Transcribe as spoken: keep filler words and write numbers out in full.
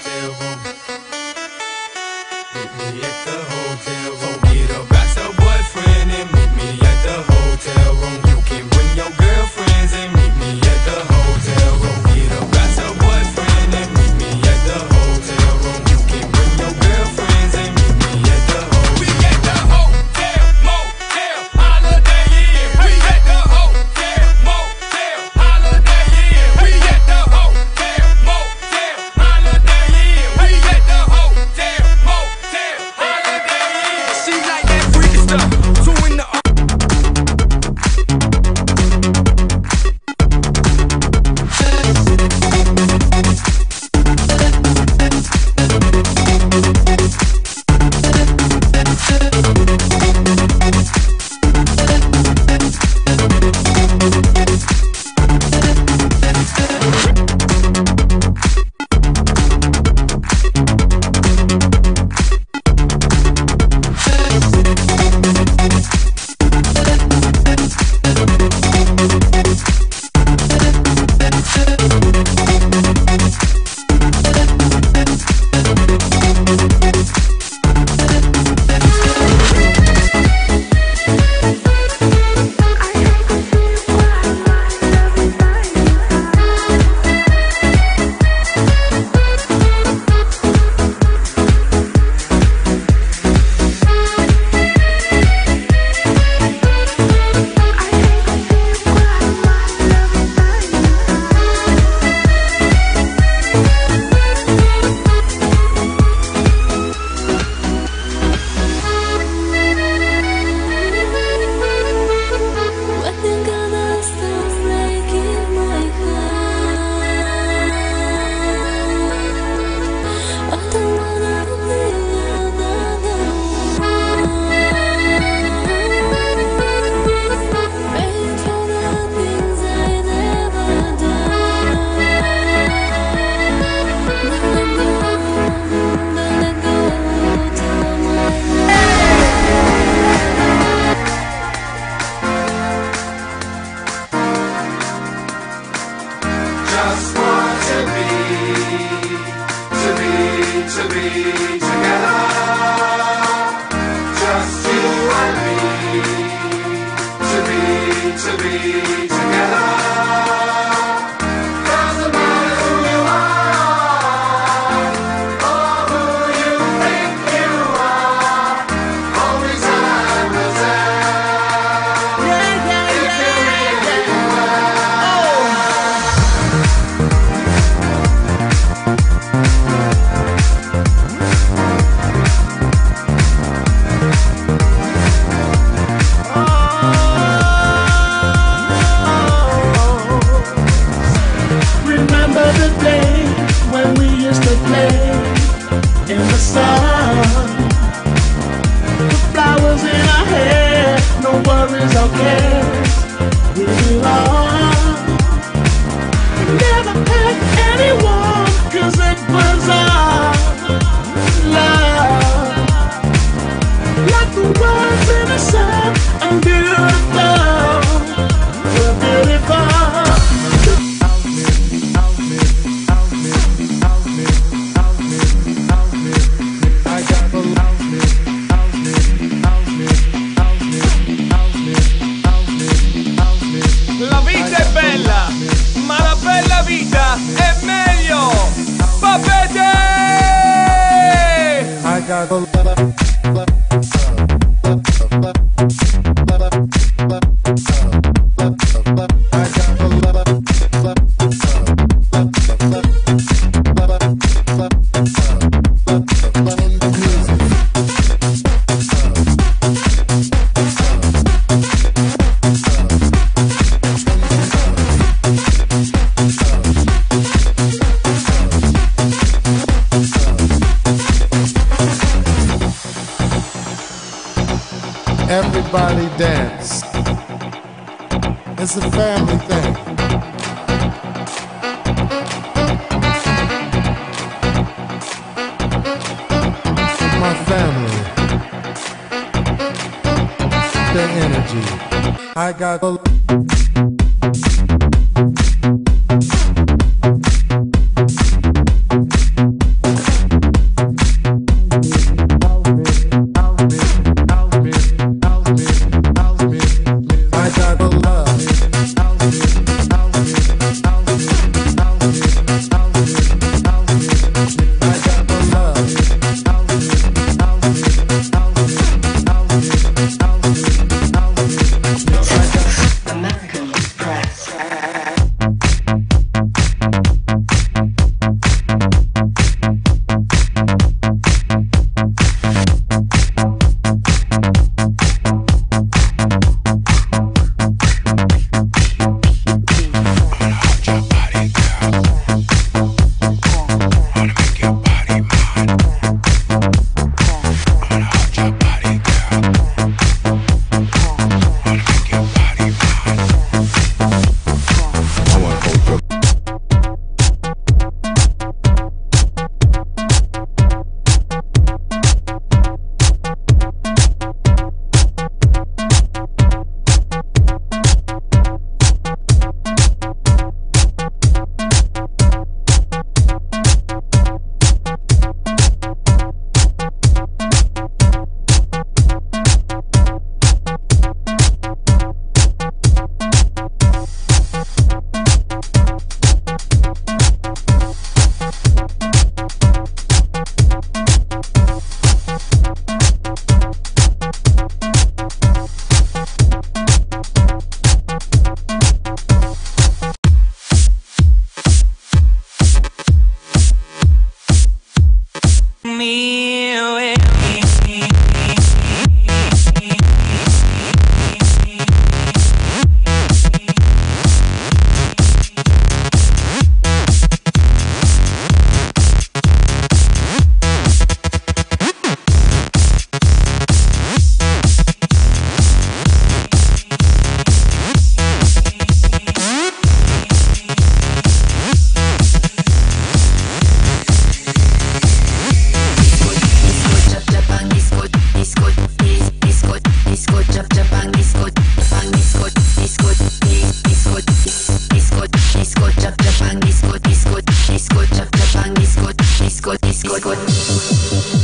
hotel room. Meet me at the hotel room. Get up, got your boyfriend and meet me at the hotel room. You can bring your girlfriends and meet me at the hotel room. Get up, got your boyfriend and meet me at the hotel room. You can bring your girlfriends and meet me at the hotel. We at the hotel, motel, Holiday Inn. We at the hotel, motel, Holiday Inn. We at the hotel, motel, Holiday Inn. We at the hotel, motel, Holiday Inn. She like that freaky stuff. Two in the just want to be, to be, to be together. Just you and me, to be, to be together. Doesn't matter who you are, or who you think you are, only time will tell. Yeah, yeah, if yeah, you really yeah. Remember the day when we used to play in the sun? The flowers in our hair, no worries or cares. We belong. Never had anyone, 'cause it was our love. Like the words in the sun, I'm beautiful. We're beautiful. La vita è bella, ma la bella vita è meglio. Papete! I got a everybody dance. It's a family thing. My family, their energy. I got a Disco.